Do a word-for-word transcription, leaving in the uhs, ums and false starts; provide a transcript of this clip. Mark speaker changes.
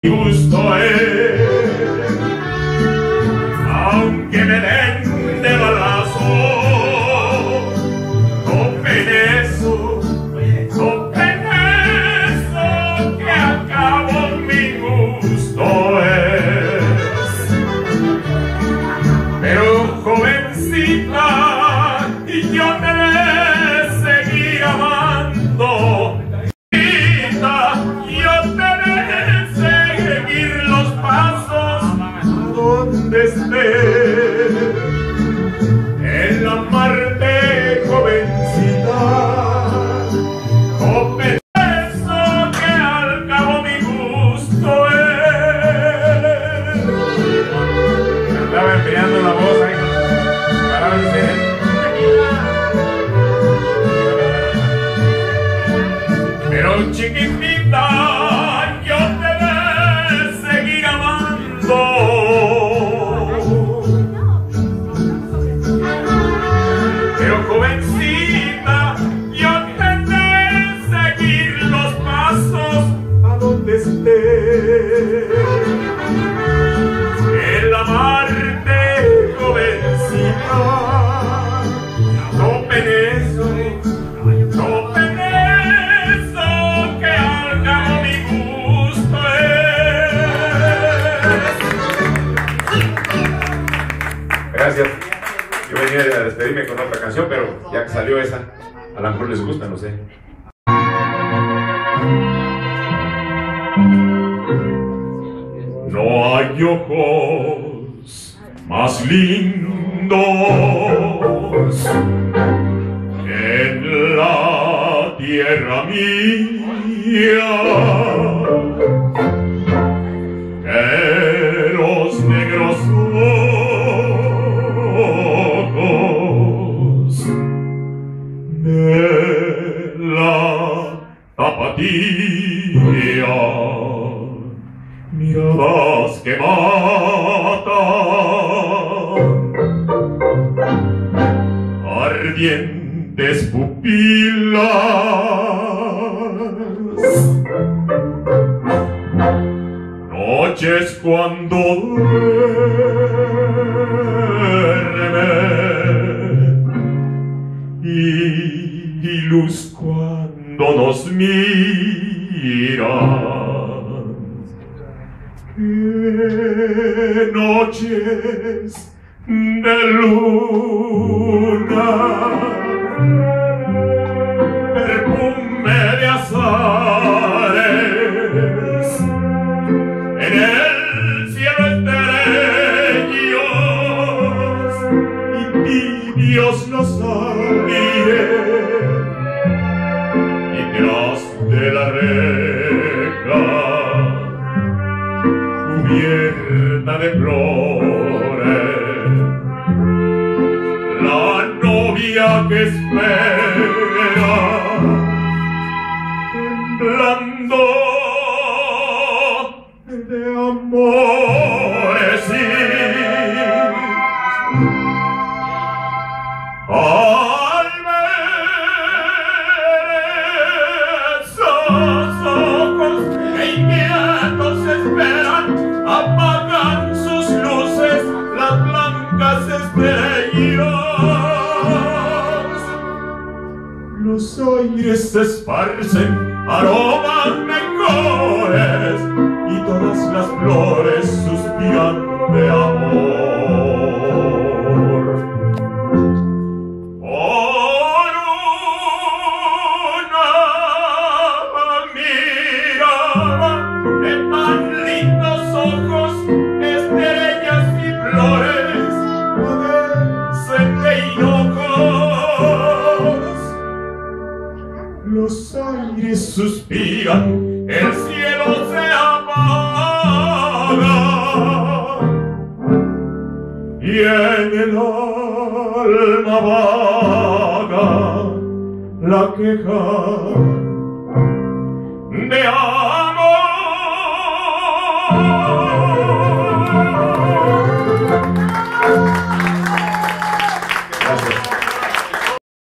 Speaker 1: gusto es, aunque me den de balazo, no penezo, no penezo, que acabo mi gusto es. Pero jovencita, y yo te de seguir amando, yo te de seguir los pasos a donde esté, el amarte, jovencita, no penezo, que al cabo mi gusto es. Estaba enfriando la voz ahí para vencer. Pero chiquitita, yo te de seguir amando. Pero jovencita, yo te de seguir los pasos a donde esté, el amarte, jovencita, no penezo, no penezo, que al cabo mi gusto es. Gracias. Yo venía a despedirme con otra canción, pero ya que salió esa, a lo mejor les gusta, no sé. No hay ojos más lindos en la tierra mía que los negros ojos de la tapatía, miradas que matan, ardientes pupilas, noches cuando duerme y, y luz cuando nos mira. Qué noches de luna, perfume de azares, en el cielo estrellos y tibios los aires, y tras de la reja cubierta de flores, la novia que espera, temblando de amores, y al ver esos ojos que inquietos esperan, apagan sus luces las blancas estrellas. Los aires se esparcen aromas mejores y todas las flores suspiran de amor. Por una mirada de tan lindos ojos, estrellas y flores padecen de hinojos. Los aires suspiran, el cielo se apaga, y en el alma vaga la queja de